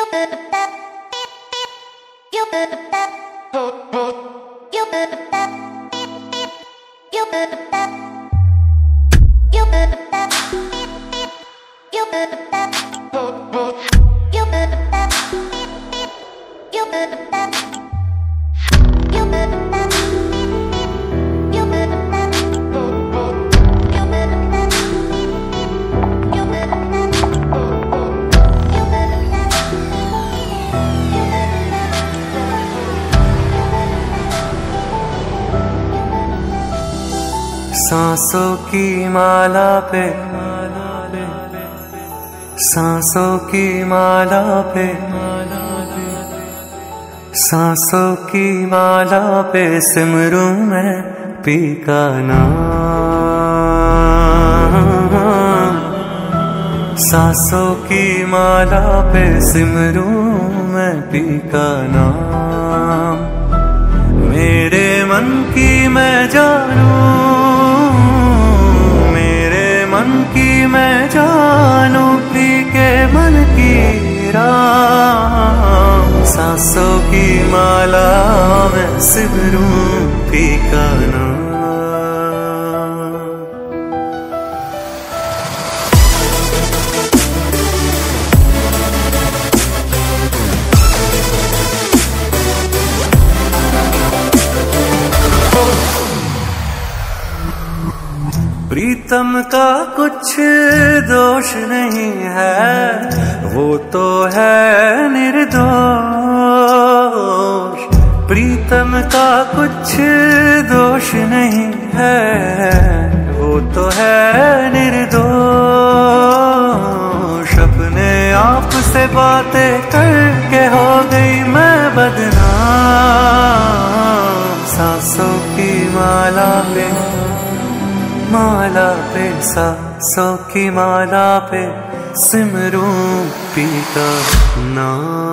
सांसों की माला पे, सांसों की माला पे, सांसों की माला पे सिमरूं मैं पी का नाम। सांसों की माला पे सिमरूं मैं पी का नाम। मेरे मन की मैं जानूं, मन की मैं जानूं पी के मन की राम। सांसों की माला में सिमरूं पी का नाम। प्रीतम का कुछ दोष नहीं है, वो तो है निर्दोष। प्रीतम का कुछ दोष नहीं है, वो तो है निर्दोष। अपने आप से बातें करके हो गई मैं बदनाम। सांसों की माला पे, माला पे, सांसों की माला पे सिमरूं पी का नाम।